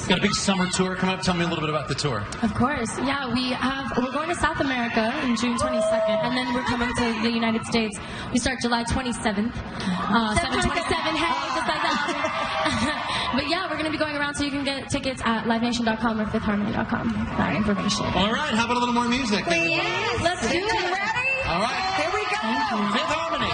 Got a big summer tour coming up. Tell me a little bit about the tour. Of course. Yeah, we're going to South America in June 22nd, and then we're coming to the United States. We start July 27th. 727, hey, just like that. But yeah, we're going to be going around, so you can get tickets at livenation.com or fifthharmony.com for that information. All right, how about a little more music? Yes, let's do it. Ready? All right. Here we go. Fifth Harmony.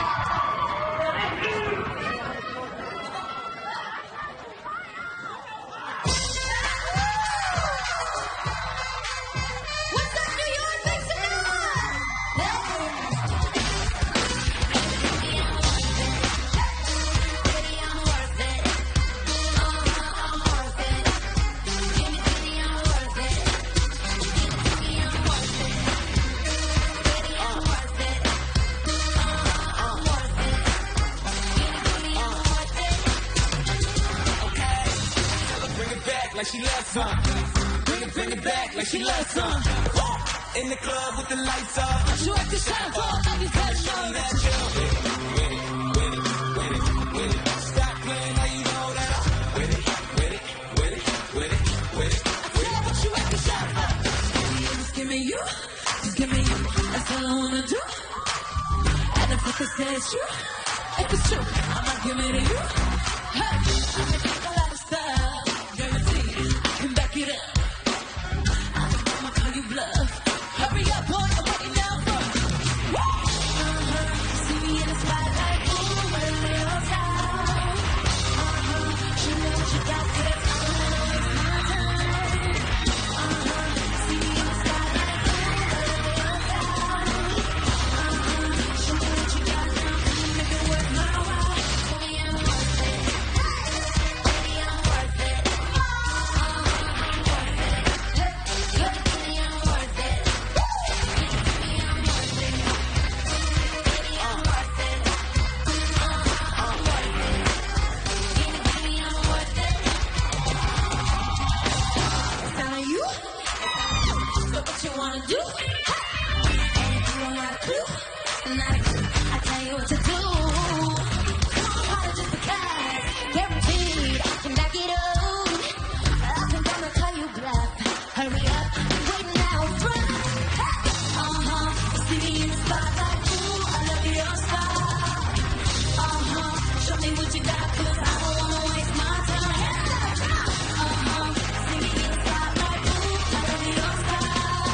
Like she loves some. Bring it back like she loves some. In the club with the lights off. She like to shine for all these guys. Show that with it. Stop playing, now you know that I'm with it. I said what you like to shine for. Just give me you. That's all I wanna do. And if I say it's true, if it's true, I'ma give it to you. Hey, I make a lot of style. Hurry up, boy, I'm waiting down front. See me in the spotlight, ooh, with a little style. Show me what you got, 'cause I don't wanna waste my time. See me in the spotlight, ooh, with a little style. Show me what you got now, come and make it worth my while. Baby, I'm worth it. Baby, I'm worth it. Wanna do? And if you don't have a clue, then I tell you what to do. Come on, harder just because, guaranteed I can back it up. Up and down, I'll call you bluff. Hurry up, I'm waiting out front. See me in the spotlight, ooh, I love your style. Show me what you got, 'cause I don't wanna waste my time. See me in the spotlight, ooh, I love your style.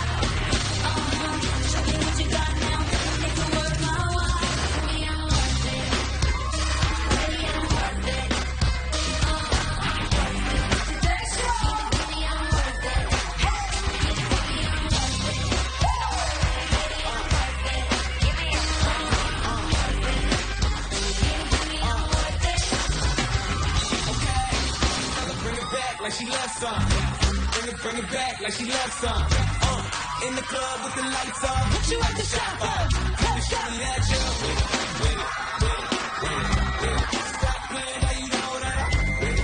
Like she loves some. Bring it back like she loves some. In the club with the lights off. What you like to shine for? Show me that you're with it. Stop playing, now you know that I'm with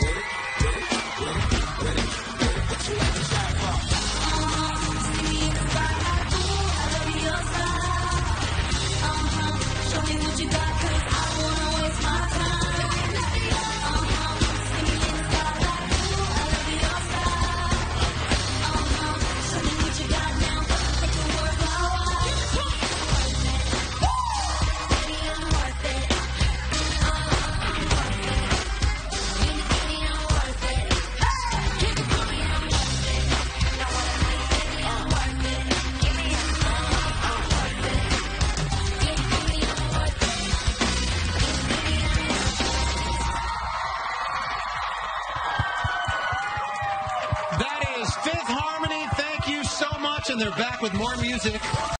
it. What you like to shine for? See me in the spotlight, ooh, I love your style. Show me what you got, 'cause I don't wanna waste my time. That is Fifth Harmony. Thank you so much. And they're back with more music.